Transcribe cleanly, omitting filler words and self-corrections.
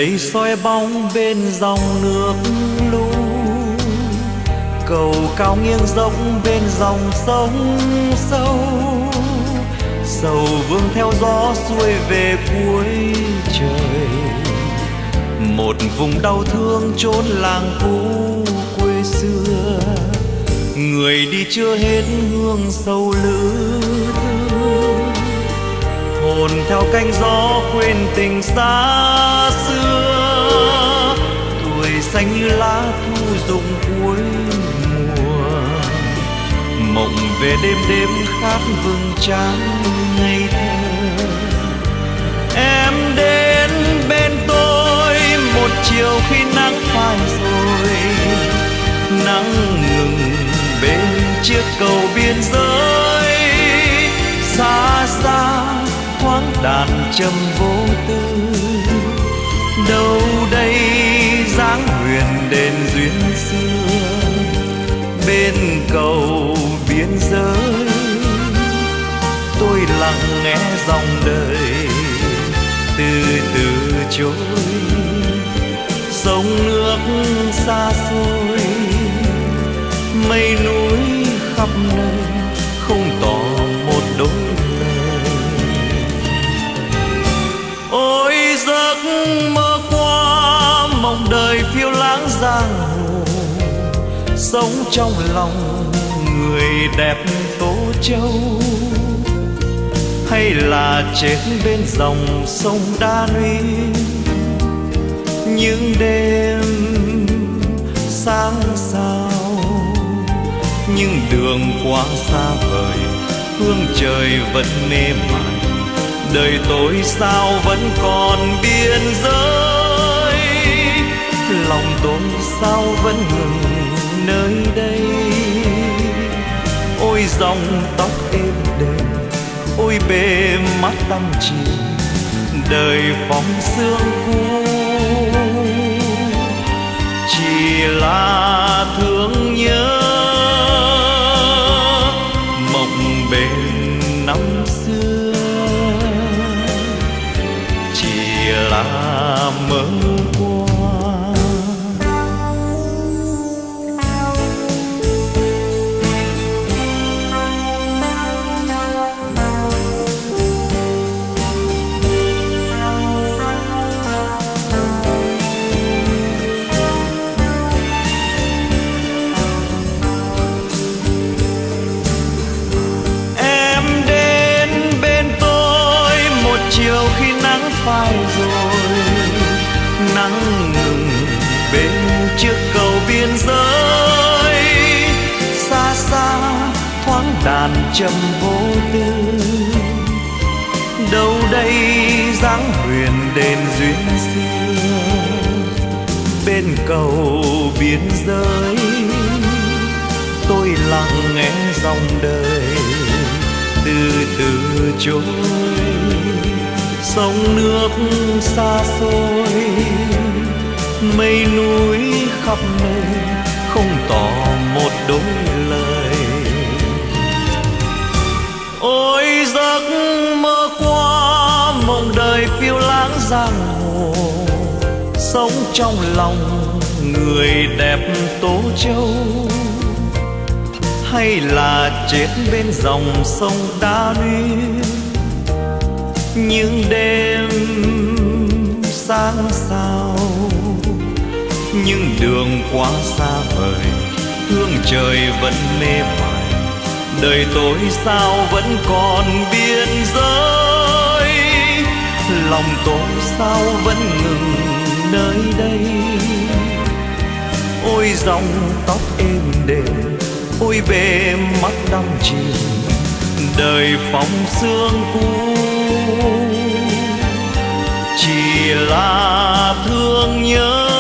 Cây soi bóng bên dòng nước lu, cầu cao nghiêng dốc bên dòng sông sâu. Sầu vương theo gió xuôi về cuối trời, một vùng đau thương chốn làng cũ quê xưa. Người đi chưa hết hương sầu lữ thương, hồn theo cánh gió quên tình xa xưa. Tuổi xanh như lá thu rụng cuối mùa, mộng về đêm đêm khát vương trắng ngây thơ. Em đến bên tôi một chiều khi nắng phai rồi, nắng ngừng bên chiếc cầu biên giới. Xa xa thoáng đàn trầm vô tư, đâu đây dáng huyền đền duyên xưa. Bên cầu biên giới tôi lặng nghe dòng đời từ từ trôi. Sông nước xa xôi, mây núi khắp nơi không tỏ một đôi lời. Ôi giấc mơ qua mộng đời phiêu lãng giang hồ, sống trong lòng người đẹp Tố Châu, hay là chết bên dòng sông Đa Nuy. Những đêm sáng sao, những đường quá xa vời, hương trời vẫn mê mải. Đời tôi sao vẫn còn biên giới, lòng tôi sao vẫn ngừng nơi đây. Ôi dòng tóc êm đềm, ôi bề mắt đăm chìm, đời phóng sương cũ chỉ là thương nhớ. Mộng bên năm xưa chỉ là mơ qua. Chiều khi nắng phai rồi, nắng ngừng bên chiếc cầu biên giới. Xa xa thoáng đàn trầm vô tư, đâu đây dáng huyền đền duyên xưa. Bên cầu biên giới tôi lặng nghe dòng đời từ từ trôi. Sông nước xa xôi, mây núi khắp nơi không tỏ một đôi lời. Ôi giấc mơ qua mộng đời phiêu lãng giang hồ, sống trong lòng người đẹp Tố Châu, hay là chết bên dòng sông Đa Nuy. Những đêm sáng sao, những đường quá xa vời, hương trời vẫn mê mải. Đời tôi sao vẫn còn biên giới, lòng tôi sao vẫn ngừng nơi đây. Ôi dòng tóc êm đềm, ôi bề mắt đăm chìm, đời phóng sương cũ chỉ là thương nhớ.